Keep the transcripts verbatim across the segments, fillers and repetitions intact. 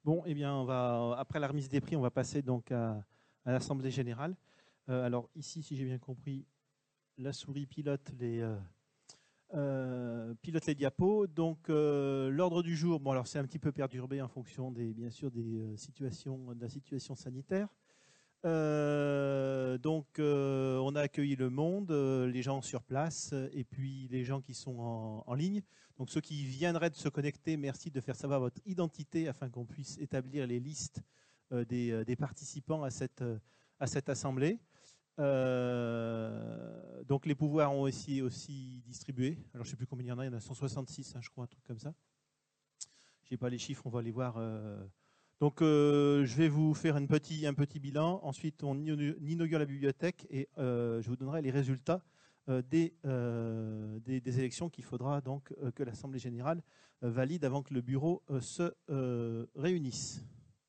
Bon, eh bien, on va, après la remise des prix, on va passer donc à, à l'Assemblée générale. Euh, alors ici, si j'ai bien compris, la souris pilote les, euh, euh, pilote les diapos. Donc euh, l'ordre du jour, bon alors c'est un petit peu perturbé en fonction des, bien sûr, des euh, situations, de la situation sanitaire. Euh, donc euh, on a accueilli le monde, euh, les gens sur place et puis les gens qui sont en, en ligne. Donc ceux qui viendraient de se connecter, merci de faire savoir votre identité afin qu'on puisse établir les listes euh, des, euh, des participants à cette, euh, à cette assemblée. Euh, donc les pouvoirs ont aussi, aussi distribué. Alors je ne sais plus combien il y en a, il y en a cent soixante-six, hein, je crois, un truc comme ça. Je n'ai pas les chiffres, on va les voir. Euh, Donc, euh, je vais vous faire une petit, un petit bilan. Ensuite, on inaugure la bibliothèque et euh, je vous donnerai les résultats euh, des, euh, des, des élections qu'il faudra donc euh, que l'Assemblée générale euh, valide avant que le bureau euh, se euh, réunisse.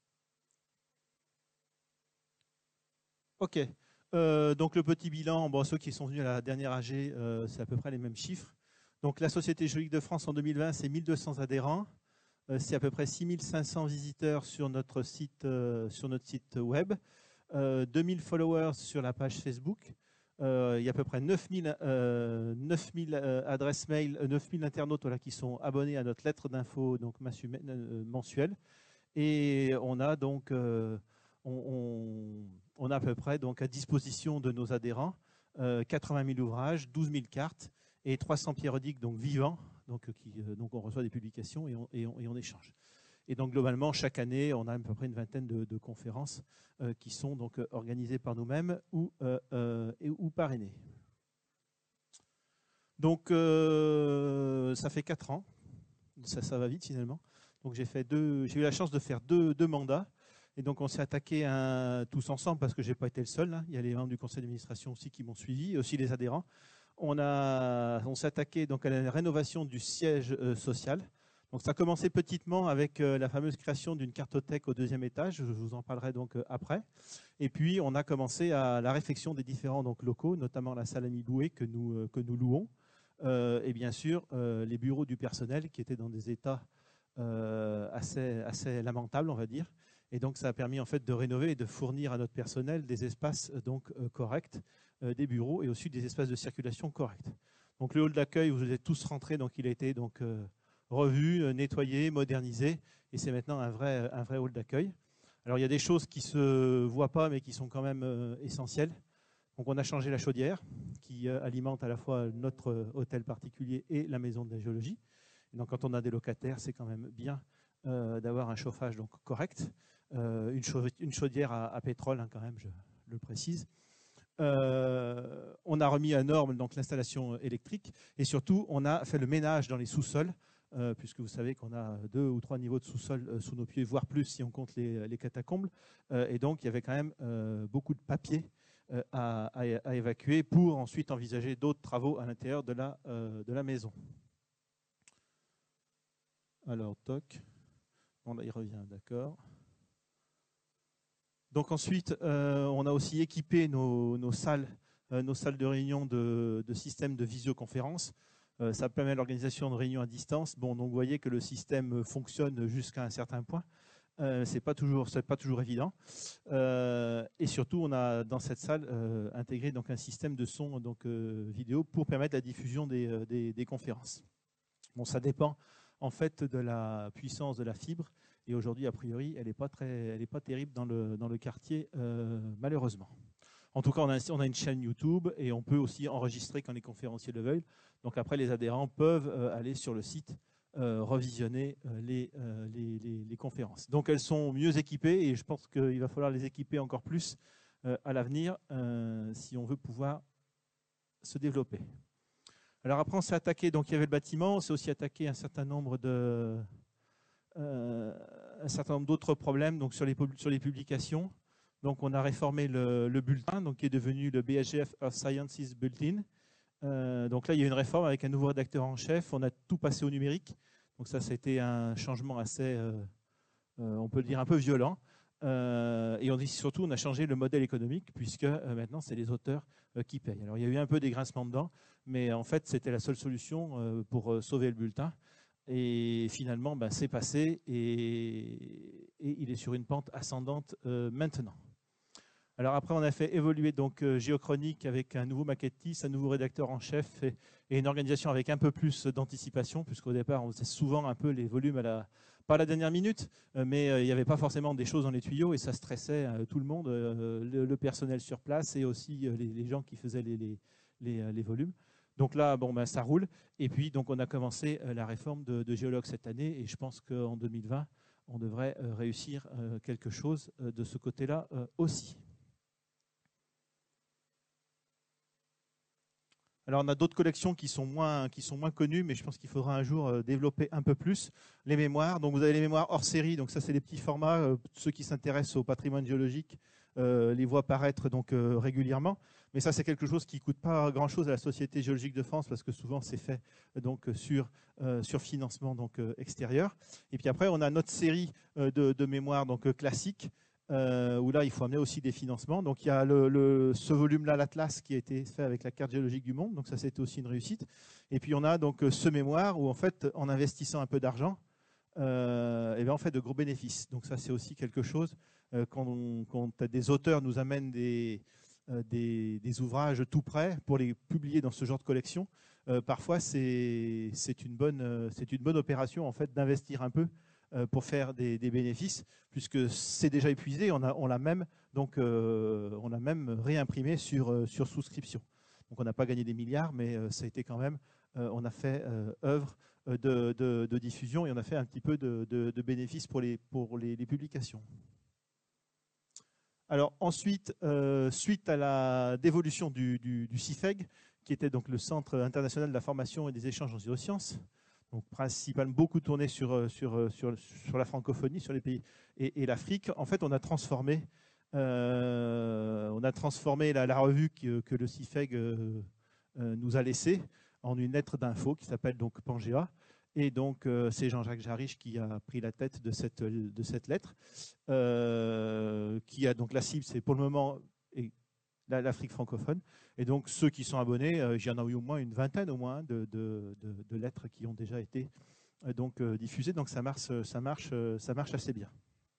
OK. Euh, donc, le petit bilan, bon, ceux qui sont venus à la dernière A G, euh, c'est à peu près les mêmes chiffres. Donc, la Société juridique de France en deux mille vingt, c'est mille deux cents adhérents. C'est à peu près six mille cinq cents visiteurs sur notre site, euh, sur notre site web, euh, deux mille followers sur la page Facebook. Euh, il y a à peu près neuf mille, euh, neuf mille euh, adresses mail, euh, neuf mille internautes voilà, qui sont abonnés à notre lettre d'info donc euh, mensuelle. Et on a donc euh, on, on, on a à peu près donc à disposition de nos adhérents euh, quatre-vingt mille ouvrages, douze mille cartes et trois cents périodiques donc vivants. Donc, qui, donc on reçoit des publications et on, et, on, et on échange. Et donc globalement, chaque année, on a à peu près une vingtaine de, de conférences euh, qui sont donc organisées par nous-mêmes ou, euh, euh, et, ou parrainées. Donc euh, ça fait quatre ans, ça, ça va vite finalement. Donc j'ai fait deux, j'ai eu la chance de faire deux, deux mandats. Et donc on s'est attaqué à, tous ensemble parce que j'ai pas été le seul. Hein. Il y a les membres du conseil d'administration aussi qui m'ont suivi, et aussi les adhérents. On, a, on s'est attaqué donc à la rénovation du siège euh, social. Donc ça a commencé petitement avec euh, la fameuse création d'une cartothèque au deuxième étage. Je vous en parlerai donc euh, après. Et puis on a commencé à la réfection des différents donc, locaux, notamment la salle Ami Boué que nous, euh, que nous louons. Euh, et bien sûr euh, les bureaux du personnel qui étaient dans des états euh, assez, assez lamentables, on va dire. Et donc ça a permis en fait de rénover et de fournir à notre personnel des espaces donc euh, corrects, euh, des bureaux et aussi des espaces de circulation corrects. Donc le hall d'accueil où vous êtes tous rentrés, donc il a été donc euh, revu, euh, nettoyé, modernisé, et c'est maintenant un vrai, un vrai hall d'accueil. Alors il y a des choses qui se voient pas mais qui sont quand même euh, essentielles. Donc on a changé la chaudière qui euh, alimente à la fois notre euh, hôtel particulier et la maison de la géologie. Et donc quand on a des locataires, c'est quand même bien euh, d'avoir un chauffage donc correct. Euh, une, chaudière, une chaudière à, à pétrole, hein, quand même, je, je le précise. Euh, on a remis à norme donc l'installation électrique et surtout on a fait le ménage dans les sous-sols euh, puisque vous savez qu'on a deux ou trois niveaux de sous-sol euh, sous nos pieds, voire plus si on compte les, les catacombes. Euh, et donc il y avait quand même euh, beaucoup de papier euh, à, à, à évacuer pour ensuite envisager d'autres travaux à l'intérieur de la, euh, de la maison. Alors, toc. Bon, là, il revient, d'accord. Donc ensuite, euh, on a aussi équipé nos, nos, salles, euh, nos salles de réunion de, de systèmes de visioconférence. Euh, ça permet l'organisation de réunions à distance. Bon, donc vous voyez que le système fonctionne jusqu'à un certain point. Euh, c'est pas toujours, c'est pas toujours évident. Euh, et surtout, on a dans cette salle euh, intégré donc un système de son donc euh, vidéo pour permettre la diffusion des, des, des conférences. Bon, ça dépend en fait de la puissance de la fibre. Et aujourd'hui, a priori, elle n'est pas, très, elle n'est pas terrible dans le, dans le quartier, euh, malheureusement. En tout cas, on a, on a une chaîne YouTube et on peut aussi enregistrer quand les conférenciers le veulent. Donc après, les adhérents peuvent euh, aller sur le site, euh, revisionner euh, les, euh, les, les, les conférences. Donc elles sont mieux équipées et je pense qu'il va falloir les équiper encore plus euh, à l'avenir euh, si on veut pouvoir se développer. Alors après, on s'est attaqué, donc il y avait le bâtiment, on s'est aussi attaqué à un certain nombre de... Euh, un certain nombre d'autres problèmes donc sur les, sur les publications. Donc on a réformé le, le bulletin, donc qui est devenu le B S G F Earth Sciences Bulletin. Euh, donc là, il y a eu une réforme avec un nouveau rédacteur en chef. On a tout passé au numérique. Donc ça, ça a été un changement assez, euh, euh, on peut le dire, un peu violent. Euh, et on dit surtout, on a changé le modèle économique puisque euh, maintenant, c'est les auteurs euh, qui payent. Alors il y a eu un peu des grincements dedans, mais en fait, c'était la seule solution euh, pour euh, sauver le bulletin. Et finalement, ben, c'est passé et, et il est sur une pente ascendante euh, maintenant. Alors après, on a fait évoluer donc euh, Géochronique avec un nouveau maquettiste, un nouveau rédacteur en chef et, et une organisation avec un peu plus d'anticipation, puisqu'au départ, on faisait souvent un peu les volumes à la, pas à la dernière minute, euh, mais euh, il n'y avait pas forcément des choses dans les tuyaux et ça stressait euh, tout le monde, euh, le, le personnel sur place et aussi euh, les, les gens qui faisaient les, les, les, euh, les volumes. Donc là, bon, ben, ça roule. Et puis, donc, on a commencé euh, la réforme de, de Géologue cette année et je pense qu'en deux mille vingt, on devrait euh, réussir euh, quelque chose euh, de ce côté-là euh, aussi. Alors, on a d'autres collections qui sont moins, qui sont moins connues, mais je pense qu'il faudra un jour euh, développer un peu plus les mémoires. Donc, vous avez les mémoires hors série. Donc, ça, c'est des petits formats. Euh, ceux qui s'intéressent au patrimoine géologique euh, les voient apparaître donc, euh, régulièrement. Mais ça, c'est quelque chose qui ne coûte pas grand-chose à la Société géologique de France parce que souvent, c'est fait donc, sur, euh, sur financement donc, euh, extérieur. Et puis après, on a notre série euh, de, de mémoires donc, euh, classiques. Euh, où là, il faut amener aussi des financements. Donc, il y a le, le, ce volume-là, l'Atlas, qui a été fait avec la carte géologique du monde. Donc, ça, c'était aussi une réussite. Et puis, on a donc ce mémoire où, en fait, en investissant un peu d'argent, euh, et bien, on fait de gros bénéfices. Donc, ça, c'est aussi quelque chose. Euh, quand, on, quand des auteurs nous amènent des, euh, des, des ouvrages tout prêts pour les publier dans ce genre de collection, euh, parfois, c'est une bonne, euh, c'est une bonne opération, en fait, d'investir un peu pour faire des, des bénéfices, puisque c'est déjà épuisé, on a, on l'a même, donc, euh, on a même réimprimé sur, euh, sur souscription. Donc on n'a pas gagné des milliards, mais euh, ça a été quand même, euh, on a fait euh, œuvre de, de, de diffusion et on a fait un petit peu de, de, de bénéfices pour les, pour les, les publications. Alors ensuite, euh, suite à la dévolution du, du, du C I F E G, qui était donc le Centre international de la formation et des échanges en géosciences, donc principalement beaucoup tourné sur, sur, sur, sur la francophonie, sur les pays et, et l'Afrique. En fait, on a transformé, euh, on a transformé la, la revue que, que le C I F E G euh, euh, nous a laissée en une lettre d'info qui s'appelle donc Pangea. Et donc, euh, c'est Jean-Jacques Jarich qui a pris la tête de cette, de cette lettre, euh, qui a donc la cible, c'est pour le moment l'Afrique francophone. Et donc, ceux qui sont abonnés, euh, j'y en ai eu au moins une vingtaine au moins de, de, de, de lettres qui ont déjà été euh, donc, euh, diffusées. Donc, ça marche, ça, marche, ça marche assez bien.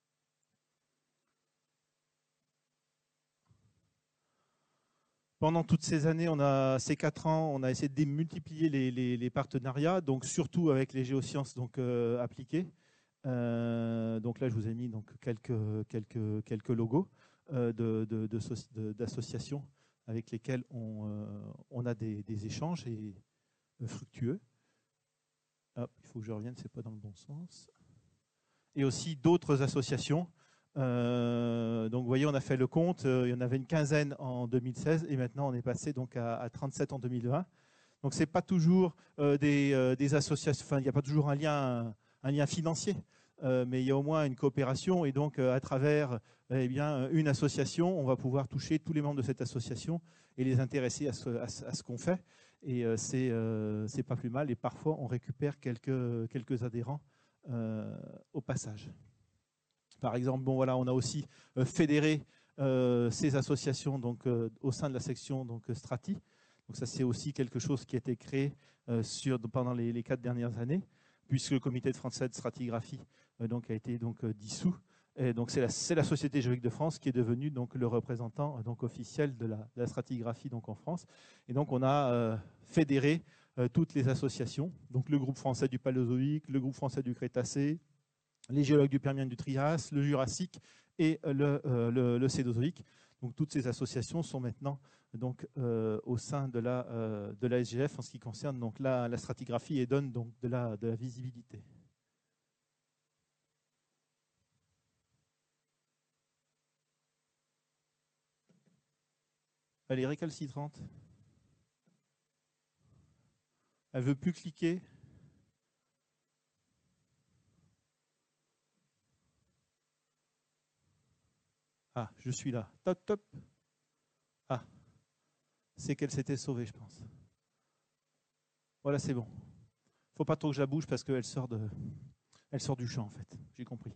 Pendant toutes ces années, on a, ces quatre ans, on a essayé de démultiplier les, les, les partenariats, donc surtout avec les géosciences donc, euh, appliquées. Euh, donc là, je vous ai mis donc, quelques, quelques, quelques logos euh, d'associations avec lesquelles on, euh, on a des, des échanges et, euh, fructueux. Hop, il faut que je revienne, c'est pas dans le bon sens. Et aussi d'autres associations. Euh, donc vous voyez, on a fait le compte, euh, il y en avait une quinzaine en deux mille seize et maintenant on est passé donc à, à trente-sept en deux mille vingt. Donc c'est pas toujours euh, des, euh, des associations, enfin il n'y a pas toujours un lien, un lien financier, euh, mais il y a au moins une coopération et donc euh, à travers eh bien, une association, on va pouvoir toucher tous les membres de cette association et les intéresser à ce, à ce, à ce qu'on fait. Et euh, c'est euh, c'est pas plus mal et parfois on récupère quelques, quelques adhérents euh, au passage. Par exemple, bon, voilà, on a aussi euh, fédéré euh, ces associations donc, euh, au sein de la section donc, Strati. Donc ça, c'est aussi quelque chose qui a été créé euh, sur, pendant les, les quatre dernières années, puisque le comité de français de stratigraphie euh, donc, a été donc, euh, dissous. Et donc c'est la, la Société géologique de France qui est devenue donc, le représentant donc, officiel de la, de la stratigraphie donc, en France. Et donc on a euh, fédéré euh, toutes les associations, donc le groupe français du Paléozoïque, le groupe français du Crétacé, les géologues du Permien, du Trias, le Jurassique et le, euh, le, le Cénozoïque. Donc toutes ces associations sont maintenant donc, euh, au sein de la, euh, de la S G F en ce qui concerne donc, la, la stratigraphie et donnent donc de la, de la visibilité. Elle est récalcitrante. Elle ne veut plus cliquer. Ah, je suis là. Top, top. Ah, c'est qu'elle s'était sauvée, je pense. Voilà, c'est bon. Il ne faut pas trop que je la bouge parce qu'elle sort, de... Elle sort du champ, en fait. J'ai compris.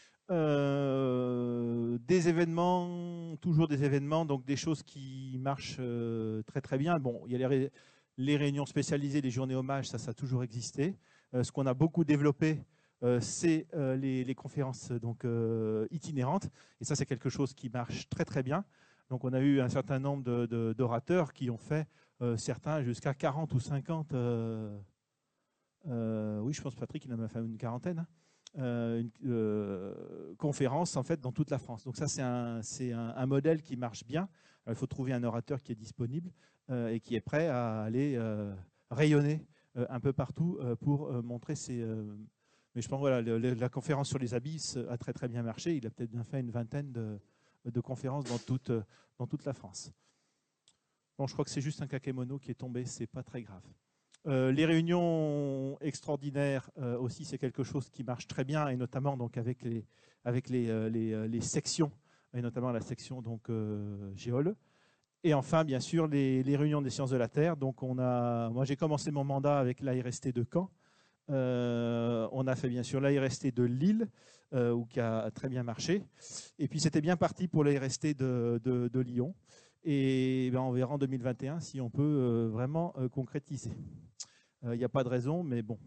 Euh, des événements, toujours des événements, donc des choses qui marchent euh, très très bien. Bon, il y a les, ré... les réunions spécialisées, les journées hommages, ça, ça a toujours existé. Euh, ce qu'on a beaucoup développé, euh, c'est euh, les, les conférences donc, euh, itinérantes. Et ça, c'est quelque chose qui marche très très bien. Donc on a eu un certain nombre de, de, d'orateurs qui ont fait euh, certains jusqu'à quarante ou cinquante. Euh, euh, oui, je pense Patrick, il en a fait une quarantaine. Hein. Euh, une, euh, conférences en fait dans toute la France. Donc ça c'est un, c'est un, un modèle qui marche bien. Alors, il faut trouver un orateur qui est disponible euh, et qui est prêt à aller euh, rayonner euh, un peu partout euh, pour euh, montrer ses. Euh, mais je pense voilà, le, le, la conférence sur les abysses a très très bien marché. Il a peut-être bien fait une vingtaine de, de conférences dans toute dans toute la France. Bon, je crois que c'est juste un kakémono qui est tombé, c'est pas très grave. Euh, les réunions extraordinaires euh, aussi, c'est quelque chose qui marche très bien, et notamment donc avec les, avec les, euh, les, euh, les sections, et notamment la section donc euh, Géole. Et enfin, bien sûr, les, les réunions des sciences de la Terre. Donc, on a, moi, j'ai commencé mon mandat avec l'A R S T de Caen. Euh, on a fait bien sûr l'A R S T de Lille, euh, où qui a très bien marché. Et puis, c'était bien parti pour l'A R S T de, de, de Lyon. Et ben, on verra en deux mille vingt et un si on peut euh, vraiment euh, concrétiser. Il n'y a pas de raison, mais bon.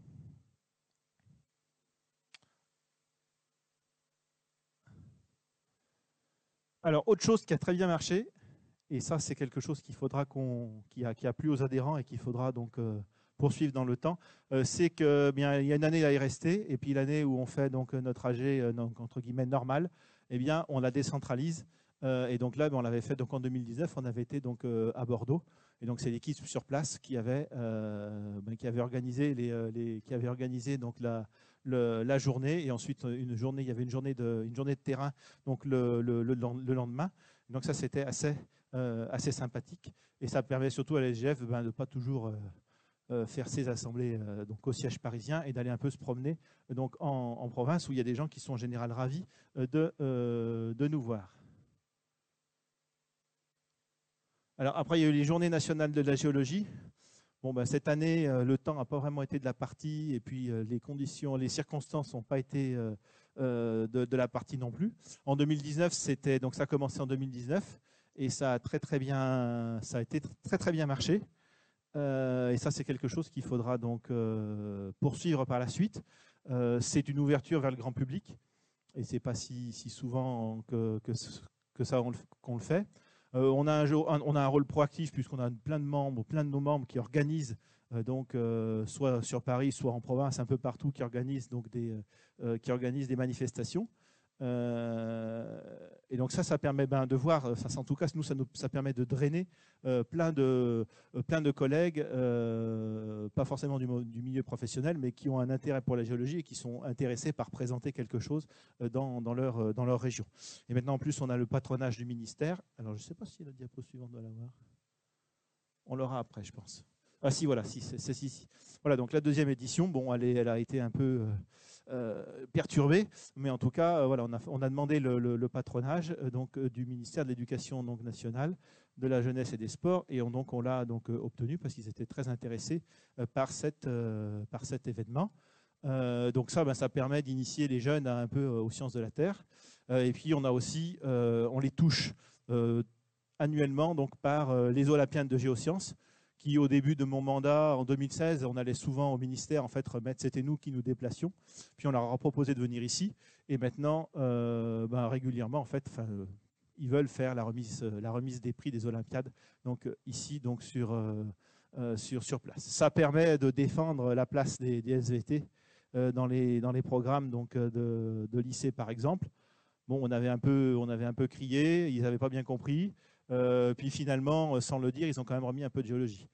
Alors, autre chose qui a très bien marché, et ça, c'est quelque chose qu'il faudra qu'on, qui a, qui a plu aux adhérents et qu'il faudra donc euh, poursuivre dans le temps, euh, c'est que bien, il y a une année à R S T, et puis l'année où on fait donc notre A G euh, donc, entre guillemets normal, eh bien, on la décentralise. Euh, et donc là, ben, on l'avait fait donc en deux mille dix-neuf, on avait été donc euh, à Bordeaux. Et donc c'est l'équipe sur place qui avait, euh, ben, qui avait organisé les, les, qui avait organisé donc la, le, la journée, et ensuite une journée, il y avait une journée de, une journée de terrain donc le, le, le, le lendemain. Donc ça, c'était assez, euh, assez sympathique, et ça permet surtout à la S G F ben, de ne pas toujours euh, euh, faire ses assemblées euh, donc au siège parisien, et d'aller un peu se promener donc en, en province, où il y a des gens qui sont en général ravis euh, de, euh, de nous voir. Alors après, il y a eu les journées nationales de la géologie. Bon, ben, cette année, euh, le temps n'a pas vraiment été de la partie, et puis euh, les conditions, les circonstances n'ont pas été euh, euh, de, de la partie non plus. En deux mille dix-neuf, c'était donc ça a commencé en deux mille dix-neuf, et ça a très très bien, ça a été très très bien marché. Euh, et ça, c'est quelque chose qu'il faudra donc euh, poursuivre par la suite. Euh, c'est une ouverture vers le grand public, et c'est pas si, si souvent que, que, que ça on, qu'on le fait. Euh, on, a un, on a un rôle proactif, puisqu'on a plein de membres, plein de nos membres qui organisent, euh, donc, euh, soit sur Paris, soit en province, un peu partout, qui organisent, donc des, euh, qui organisent des manifestations. Euh, et donc ça, ça permet ben, de voir, ça, en tout cas, nous, ça, nous, ça permet de drainer euh, plein, de, euh, plein de collègues, euh, pas forcément du, du milieu professionnel, mais qui ont un intérêt pour la géologie et qui sont intéressés par présenter quelque chose euh, dans, dans, leur, euh, dans leur région. Et maintenant, en plus, on a le patronage du ministère. Alors, je ne sais pas si la diapo suivante doit l'avoir. On l'aura après, je pense. Ah si, voilà, si, c'est si, si. Voilà, donc la deuxième édition, bon, elle, est, elle a été un peu... Euh, Euh, perturbé, mais en tout cas, euh, voilà, on a, on a demandé le, le, le patronage euh, donc, euh, du ministère de l'Éducation donc, nationale, de la jeunesse et des sports, et on, donc on l'a donc euh, obtenu parce qu'ils étaient très intéressés euh, par, cette, euh, par cet événement. Euh, donc ça, ben, ça permet d'initier les jeunes à, un peu euh, aux sciences de la Terre. Euh, et puis on a aussi, euh, on les touche euh, annuellement donc par euh, les Olympiades de géosciences, qui au début de mon mandat en deux mille seize, on allait souvent au ministère en fait remettre, c'était nous qui nous déplacions, puis on leur a proposé de venir ici, et maintenant euh, ben, régulièrement en fait, euh, ils veulent faire la remise, la remise des prix des Olympiades donc euh, ici donc sur, euh, euh, sur, sur place. Ça permet de défendre la place des, des S V T euh, dans, les, dans les programmes donc, de, de lycée par exemple. Bon, on avait un peu, on avait un peu crié, ils n'avaient pas bien compris. Euh, puis finalement, sans le dire, ils ont quand même remis un peu de géologie.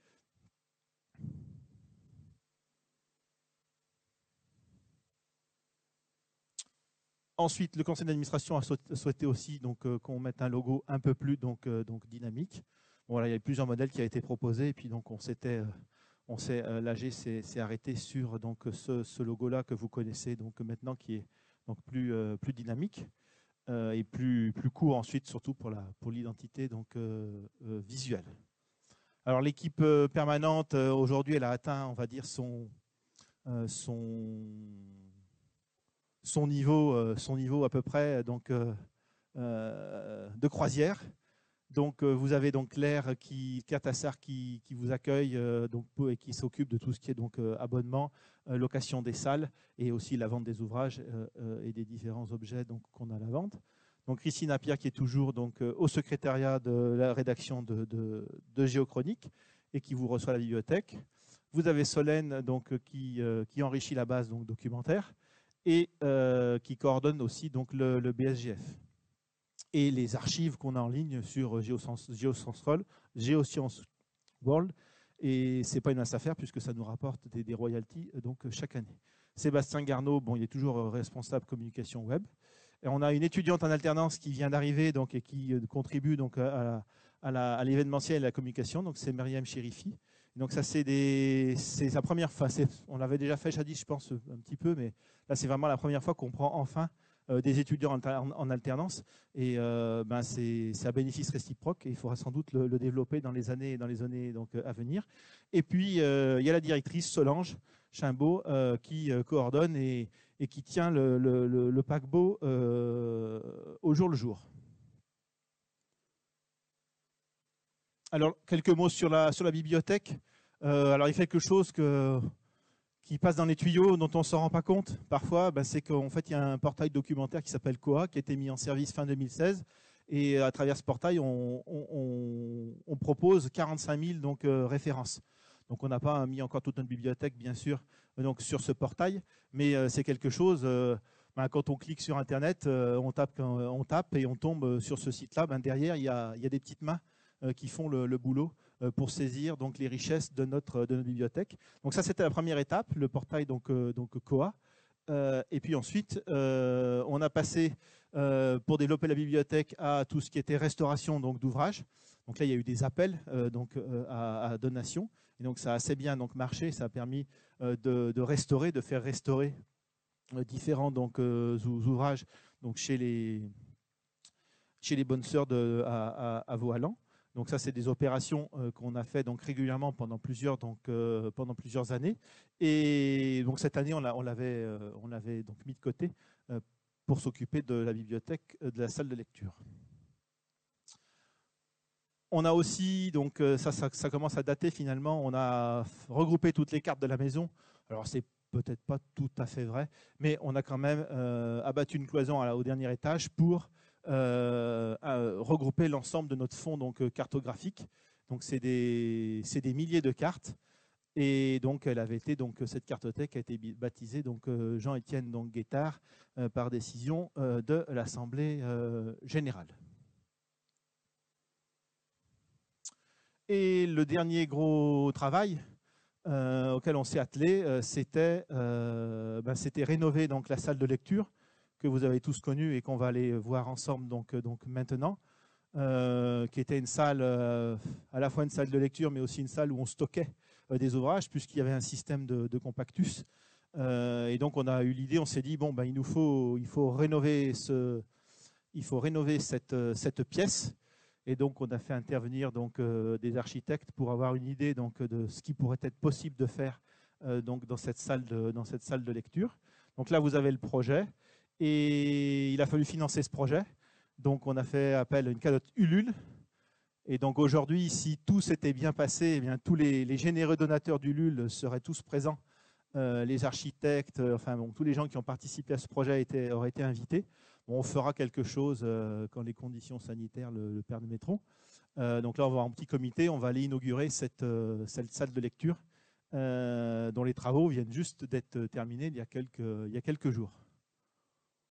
Ensuite, le conseil d'administration a souhaité aussi donc, euh, qu'on mette un logo un peu plus donc, euh, donc dynamique. Bon, voilà, il y a eu plusieurs modèles qui ont été proposés, et puis donc on s'était, euh, on s'est, euh, l'A G s'est arrêté sur donc, ce, ce logo-là que vous connaissez donc, maintenant, qui est donc, plus, euh, plus dynamique euh, et plus, plus court ensuite, surtout pour la, pour l'identité donc, euh, euh, visuelle. Alors l'équipe euh, permanente, euh, aujourd'hui, elle a atteint, on va dire, son, euh, son, son, niveau, euh, son niveau à peu près donc, euh, euh, de croisière. Donc, euh, vous avez donc Claire, qui, Claire Tassard qui, qui vous accueille euh, donc, et qui s'occupe de tout ce qui est donc, euh, abonnement, euh, location des salles et aussi la vente des ouvrages euh, euh, et des différents objets donc, qu'on a à la vente. Donc, Christine Appiah qui est toujours donc, euh, au secrétariat de la rédaction de, de, de Géochronique et qui vous reçoit à la bibliothèque. Vous avez Solène donc, qui, euh, qui enrichit la base donc, documentaire et euh, qui coordonne aussi donc, le, le B S G F. Et les archives qu'on a en ligne sur Geoscience, Geoscience, Geoscience World. Et ce n'est pas une mince affaire puisque ça nous rapporte des, des royalties donc, chaque année. Sébastien Garneau, bon, il est toujours responsable communication web. Et on a une étudiante en alternance qui vient d'arriver donc, et qui contribue donc, à, à l'événementiel et à la communication. Donc c'est Myriam Chérifi. Donc ça c'est sa première fois. On l'avait déjà fait jadis, je pense, un petit peu, mais là c'est vraiment la première fois qu'on prend enfin Euh, des étudiants en, en alternance et euh, ben c'est à bénéfice réciproque et il faudra sans doute le, le développer dans les années, dans les années donc, à venir. Et puis euh, il y a la directrice Solange Chimbaud euh, qui euh, coordonne et, et qui tient le, le, le, le paquebot euh, au jour le jour. Alors quelques mots sur la, sur la bibliothèque. Euh, alors il fait quelque chose que qui passe dans les tuyaux dont on ne s'en rend pas compte parfois, ben c'est qu'en fait il y a un portail documentaire qui s'appelle Koha qui a été mis en service fin deux mille seize et à travers ce portail on, on, on propose quarante-cinq mille donc, euh, références. Donc on n'a pas mis encore toute notre bibliothèque bien sûr donc, sur ce portail, mais euh, c'est quelque chose, euh, ben, quand on clique sur internet, euh, on, tape, on tape et on tombe sur ce site-là, ben, derrière il y, a, il y a des petites mains euh, qui font le, le boulot pour saisir donc, les richesses de notre, de notre bibliothèque. Donc ça, c'était la première étape, le portail donc, euh, donc Koha. Euh, et puis ensuite, euh, on a passé, euh, pour développer la bibliothèque, à tout ce qui était restauration d'ouvrages. Donc là, il y a eu des appels euh, donc, euh, à, à donation. Et donc ça a assez bien donc, marché, ça a permis euh, de, de restaurer, de faire restaurer euh, différents donc, euh, ouvrages donc, chez, les, chez les bonnes sœurs de, à, à, à Vauhallan. Donc ça, c'est des opérations euh, qu'on a fait donc régulièrement pendant plusieurs donc euh, pendant plusieurs années. Et donc cette année, on l'avait euh, on l'avait donc mis de côté euh, pour s'occuper de la bibliothèque, euh, de la salle de lecture. On a aussi donc euh, ça, ça, ça commence à dater finalement. On a regroupé toutes les cartes de la maison. Alors c'est peut-être pas tout à fait vrai, mais on a quand même euh, abattu une cloison à la, au dernier étage pour Euh, euh, regrouper l'ensemble de notre fonds donc, cartographique. Donc c'est des, des milliers de cartes. Et donc elle avait été donc cette cartothèque a été baptisée donc Jean-Étienne donc Guettard euh, par décision euh, de l'Assemblée euh, générale. Et le dernier gros travail euh, auquel on s'est attelé, euh, c'était euh, ben, c'était rénover donc la salle de lecture que vous avez tous connu et qu'on va aller voir ensemble donc, donc maintenant, euh, qui était une salle, euh, à la fois une salle de lecture, mais aussi une salle où on stockait euh, des ouvrages, puisqu'il y avait un système de, de compactus. Euh, et donc on a eu l'idée, on s'est dit, bon, ben, il nous faut, il faut rénover, ce, il faut rénover cette, cette pièce. Et donc on a fait intervenir donc, euh, des architectes pour avoir une idée donc, de ce qui pourrait être possible de faire euh, donc, dans, cette salle de, dans cette salle de lecture. Donc là, vous avez le projet. Et il a fallu financer ce projet. Donc on a fait appel à une cagnotte Ulule. Et donc aujourd'hui, si tout s'était bien passé, eh bien, tous les, les généreux donateurs d'Ulule seraient tous présents. Euh, les architectes, euh, enfin bon, tous les gens qui ont participé à ce projet étaient, auraient été invités. Bon, on fera quelque chose euh, quand les conditions sanitaires le, le permettront. Euh, donc là, on va avoir un petit comité, on va aller inaugurer cette, euh, cette salle de lecture euh, dont les travaux viennent juste d'être terminés il y a quelques, il y a quelques jours.